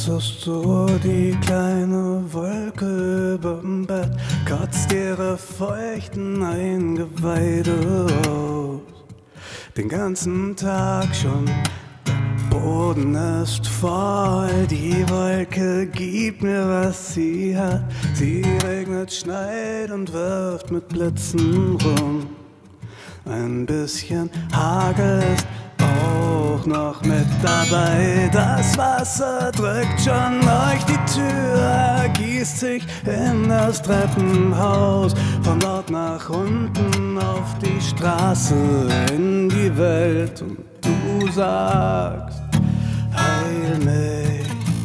ist so die kleine Wolke überm Bett, kratzt ihre feuchten Eingeweide aus. Den ganzen Tag schon, der Boden ist voll, die Wolke gibt mir, was sie hat. Sie regnet, schneit und wirft mit Blitzen rum. Ein bisschen Hagel ist auch noch mit dabei. Das Wasser drückt schon durch die Tür, gießt sich in das Treppenhaus, von dort nach unten auf die Straße, in die Welt. Und du sagst, heil mich,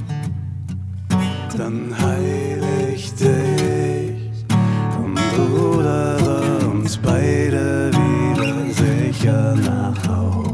dann heil ich dich und rudere uns beide wieder sicher nach Haus.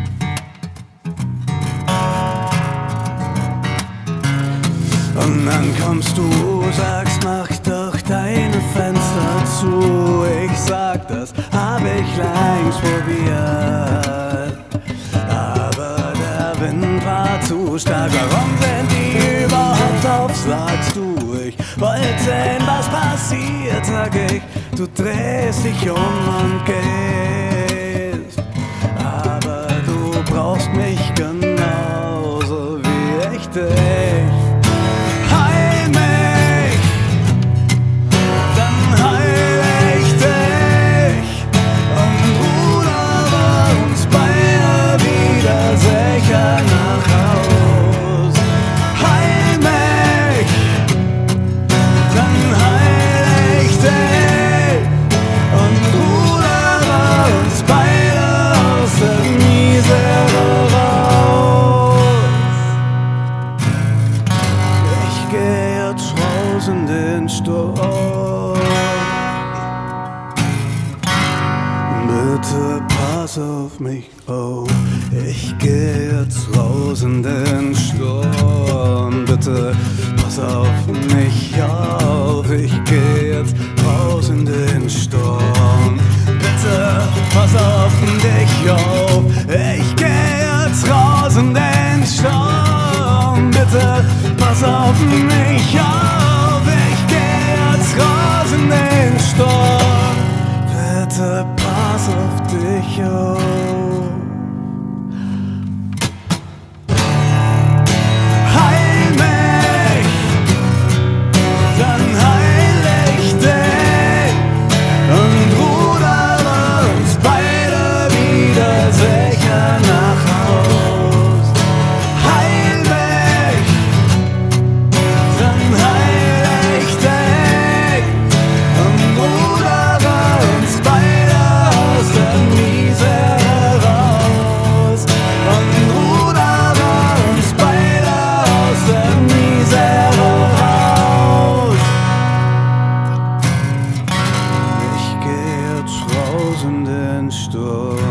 Und dann kommst du, sagst, mach doch deine Fenster zu. Ich sag, das hab ich längst probiert, aber der Wind war zu stark. Warum sind die überhaupt auf, sagst du? Ich wollte sehen, was passiert, sag ich. Du drehst dich um und gehst, aber du brauchst mich genauso wie ich dich. In den Sturm. Bitte pass auf mich auf, ich geh jetzt raus in den Sturm. Bitte pass auf mich auf, ich geh jetzt raus in den Sturm. Bitte pass auf dich auf, ich geh jetzt raus in den Sturm. Bitte pass auf mich auf, ich geh jetzt raus in den Sturm. Bitte pass auf dich auf. Heil mich, dann heil ich dich und rudere uns beide wieder sicher nach Haus. Heil mich, dann heil ich dich und rudere uns beide aus der Misere raus. Und rudere uns beide aus der Misere raus. Ich geh jetzt raus in den Sturm.